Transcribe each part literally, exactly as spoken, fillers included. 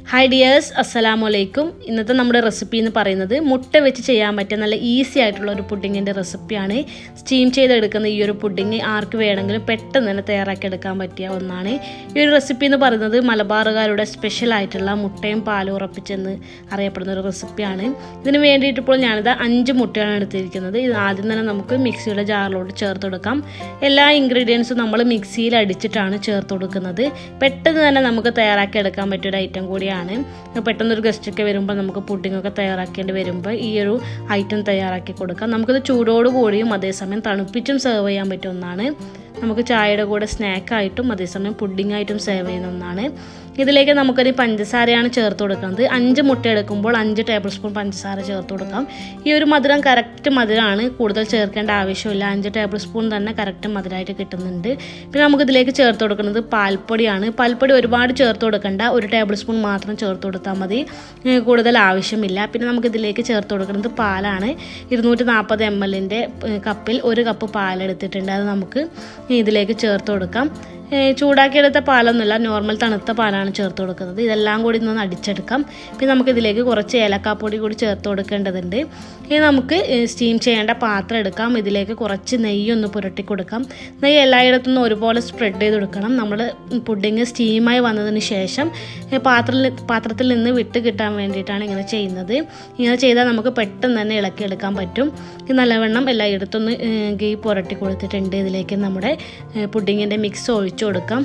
Hi dears, assalamu alaikum. ഇന്നത്തെ നമ്മുടെ recipe എന്ന് പറയുന്നത് മുട്ട വെച്ച് ചെയ്യാൻ പറ്റിയ നല്ല ഈസി ആയിട്ടുള്ള ഒരു പുഡിങ്ങിന്റെ റെസിപ്പിയാണ്. സ്റ്റീം ചെയ്തെടുക്കുന്ന ഈ ഒരു പുഡിങ് ആർക്ക് വേണമെങ്കിലും പെട്ടെന്ന് തന്നെ തയ്യാറാക്കി എടുക്കാൻ പറ്റിയ ഒന്നാണ്. ഈ ഒരു റെസിപ്പി എന്ന് പറയുന്നത് മലബാറുകാരുടെ സ്പെഷ്യൽ ആയിട്ടുള്ള മുട്ടയും പാലും ഉറപ്പിച്ചെന്ന് അറിയപ്പെടുന്ന ഒരു റെസിപ്പിയാണ്. ഇതിന് വേണ്ടിയിട്ട് ഇപ്പോൾ ഞാനിത് അഞ്ച് മുട്ടയാണ് എടുത്തിരിക്കുന്നത്. ഇത് ആദ്യം തന്നെ നമുക്ക് മിക്സിയുടെ ജാറിലോട്ട് ചേർത്ത് കൊടുക്കാം. എല്ലാ ഇൻഗ്രീഡിയൻസും നമ്മൾ മിക്സിയിൽ അടിച്ചിട്ടാണ് ചേർത്ത് കൊടുക്കുന്നത്. പെട്ടെന്ന് തന്നെ നമുക്ക് തയ്യാറാക്കി എടുക്കാൻ പറ്റിയ ഒരു ഐറ്റം കൂടിയാണ്. പെട്ടെന്നൊരു ഗസ്റ്റൊക്കെ വരുമ്പോൾ നമുക്ക് പുഡിങ്ങൊക്കെ തയ്യാറാക്കേണ്ടി വരുമ്പോൾ ഈ ഒരു ഐറ്റം തയ്യാറാക്കി കൊടുക്കാം. നമുക്കിത് ചൂടോട് കൂടിയും അതേസമയം തണുപ്പിച്ചും സെർവ് ചെയ്യാൻ പറ്റിയ ഒന്നാണ്. നമുക്ക് ചായയുടെ കൂടെ സ്നാക്കായിട്ടും അതേസമയം പുഡിങ്ങായിട്ടും സെർവ് ചെയ്യുന്ന ഒന്നാണ്. ഇതിലേക്ക് നമുക്കൊരു പഞ്ചസാരയാണ് ചേർത്ത് കൊടുക്കുന്നത്. അഞ്ച് മുട്ട എടുക്കുമ്പോൾ അഞ്ച് ടേബിൾ സ്പൂൺ പഞ്ചസാര ചേർത്ത് കൊടുക്കാം. ഈ ഒരു മധുരം കറക്റ്റ് മധുരമാണ്, കൂടുതൽ ചേർക്കേണ്ട ആവശ്യമില്ല. അഞ്ച് ടേബിൾ സ്പൂൺ തന്നെ കറക്റ്റ് മധുരമായിട്ട് കിട്ടുന്നുണ്ട്. പിന്നെ നമുക്കിതിലേക്ക് ചേർത്ത് കൊടുക്കുന്നത് പാൽപ്പൊടിയാണ്. പാൽപ്പൊടി ഒരുപാട് ചേർത്ത് കൊടുക്കണ്ട, ഒരു ടേബിൾ സ്പൂൺ മാത്രം ചേർത്ത് കൊടുത്താൽ മതി, കൂടുതൽ ആവശ്യമില്ല. പിന്നെ നമുക്കിതിലേക്ക് ചേർത്ത് കൊടുക്കുന്നത് പാലാണ്. ഇരുന്നൂറ്റി നാൽപ്പത് എം എല്ലിൻ്റെ കപ്പിൽ ഒരു കപ്പ് പാലെടുത്തിട്ടുണ്ട്. അത് നമുക്ക് ഇതിലേക്ക് ചേർത്ത് കൊടുക്കാം. ചൂടാക്കിയെടുത്ത പാലൊന്നുമില്ല, നോർമൽ തണുത്ത പാലാണ് ചേർത്ത് കൊടുക്കുന്നത്. ഇതെല്ലാം കൂടി ഒന്ന് അടിച്ചെടുക്കാം. പിന്നെ നമുക്കിതിലേക്ക് കുറച്ച് ഏലക്കാപ്പൊടി കൂടി ചേർത്ത് കൊടുക്കേണ്ടതുണ്ട്. ഇനി നമുക്ക് സ്റ്റീം ചെയ്യേണ്ട പാത്രം എടുക്കാം. ഇതിലേക്ക് കുറച്ച് നെയ്യൊന്ന് പുരട്ടി കൊടുക്കാം. നെയ്യ് എല്ലായിടത്തുനിന്നും ഒരുപോലെ സ്പ്രെഡ് ചെയ്ത് കൊടുക്കണം. നമ്മൾ പുഡിങ് സ്റ്റീമായി വന്നതിന് ശേഷം പാത്രത്തിൽ പാത്രത്തിൽ നിന്ന് വിട്ട് കിട്ടാൻ വേണ്ടിയിട്ടാണ് ഇങ്ങനെ ചെയ്യുന്നത്. ഇങ്ങനെ ചെയ്താൽ നമുക്ക് പെട്ടെന്ന് തന്നെ ഇളക്കിയെടുക്കാൻ പറ്റും. നല്ലവണ്ണം എല്ലായിടത്തുനിന്ന് ഗീ പുരട്ടി കൊടുത്തിട്ടുണ്ട്. ഇതിലേക്ക് നമ്മുടെ പുഡിങ്ങിൻ്റെ മിക്സ് ഒഴിച്ച് കൊടുക്കാം.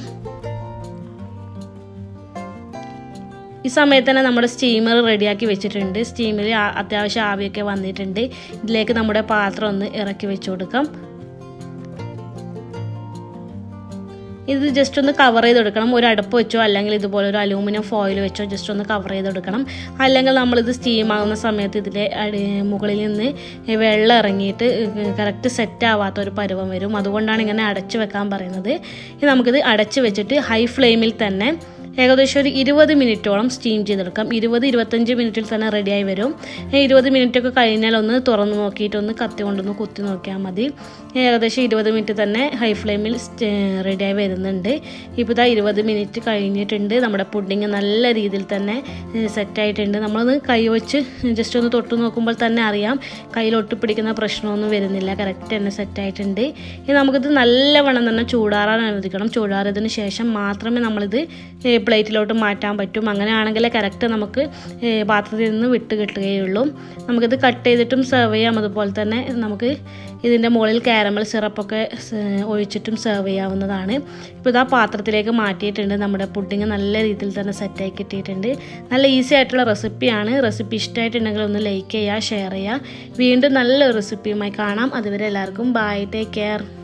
ഈ സമയത്ത് തന്നെ നമ്മുടെ സ്റ്റീമർ റെഡിയാക്കി വെച്ചിട്ടുണ്ട്. സ്റ്റീമിൽ അത്യാവശ്യം ആവിയൊക്കെ വന്നിട്ടുണ്ട്. ഇതിലേക്ക് നമ്മുടെ പാത്രം ഒന്ന് ഇറക്കി വെച്ച് കൊടുക്കാം. ഇത് ജസ്റ്റ് ഒന്ന് കവർ ചെയ്ത് കൊടുക്കണം. ഒരു അടുപ്പ് വെച്ചോ അല്ലെങ്കിൽ ഇതുപോലെ ഒരു അലൂമിനിയം ഫോയിൽ വെച്ചോ ജസ്റ്റ് ഒന്ന് കവർ ചെയ്ത് കൊടുക്കണം. അല്ലെങ്കിൽ നമ്മളിത് സ്റ്റീം ആകുന്ന സമയത്ത് ഇതിലെ മുകളിൽ നിന്ന് വെള്ളം ഇറങ്ങിയിട്ട് കറക്റ്റ് സെറ്റ് ആവാത്ത ഒരു പരുവം വരും. അതുകൊണ്ടാണ് ഇങ്ങനെ അടച്ചു വെക്കാൻ പറയുന്നത്. ഇനി നമുക്കിത് അടച്ചു വെച്ചിട്ട് ഹൈ ഫ്ലെയിമിൽ തന്നെ ഏകദേശം ഒരു ഇരുപത് മിനിറ്റോളം സ്റ്റീം ചെയ്തെടുക്കാം. ഇരുപത് ഇരുപത്തഞ്ച് മിനിറ്റിൽ തന്നെ റെഡിയായി വരും. ഇരുപത് മിനിറ്റൊക്കെ കഴിഞ്ഞാൽ ഒന്ന് തുറന്ന് നോക്കിയിട്ട് ഒന്ന് കത്തി കൊണ്ടൊന്ന് കുത്തി നോക്കിയാൽ മതി. ഏകദേശം ഇരുപത് മിനിറ്റ് തന്നെ ഹൈ ഫ്ലെയിമിൽ റെഡിയായി വരുന്നുണ്ട്. ഇപ്പോൾ ഇതാ ഇരുപത് മിനിറ്റ് കഴിഞ്ഞിട്ടുണ്ട്. നമ്മുടെ പുഡിങ് നല്ല രീതിയിൽ തന്നെ സെറ്റായിട്ടുണ്ട്. നമ്മളൊന്ന് കൈ വെച്ച് ജസ്റ്റ് ഒന്ന് തൊട്ട് നോക്കുമ്പോൾ തന്നെ അറിയാം കയ്യിൽ ഒട്ടിപ്പിടിക്കുന്ന പ്രശ്നമൊന്നും വരുന്നില്ല. കറക്റ്റ് തന്നെ സെറ്റായിട്ടുണ്ട്. ഇനി നമുക്കിത് നല്ലവണ്ണം തന്നെ ചൂടാറാൻ അനുവദിക്കണം. ചൂടാറിയതിന് ശേഷം മാത്രമേ നമ്മളിത് പ്ലേറ്റിലോട്ട് മാറ്റാൻ പറ്റും. അങ്ങനെയാണെങ്കിൽ കറക്റ്റ് നമുക്ക് പാത്രത്തിൽ നിന്ന് വിട്ട് കിട്ടുകയുള്ളൂ. നമുക്കിത് കട്ട് ചെയ്തിട്ടും സെർവ് ചെയ്യാം. അതുപോലെ തന്നെ നമുക്ക് ഇതിൻ്റെ മുകളിൽ കാരമൽ സിറപ്പൊക്കെ ഒഴിച്ചിട്ടും സെർവ് ചെയ്യാവുന്നതാണ്. ഇപ്പോൾ ഇതാ പാത്രത്തിലേക്ക് മാറ്റിയിട്ടുണ്ട്. നമ്മുടെ പുഡിങ് നല്ല രീതിയിൽ തന്നെ സെറ്റായി കിട്ടിയിട്ടുണ്ട്. നല്ല ഈസി ആയിട്ടുള്ള റെസിപ്പിയാണ്. റെസിപ്പി ഇഷ്ടമായിട്ടുണ്ടെങ്കിൽ ഒന്ന് ലൈക്ക് ചെയ്യുക, ഷെയർ ചെയ്യുക. വീണ്ടും നല്ലൊരു റെസിപ്പിയുമായി കാണാം. അതുവരെ എല്ലാവർക്കും ബൈ, ടേക്ക് കെയർ.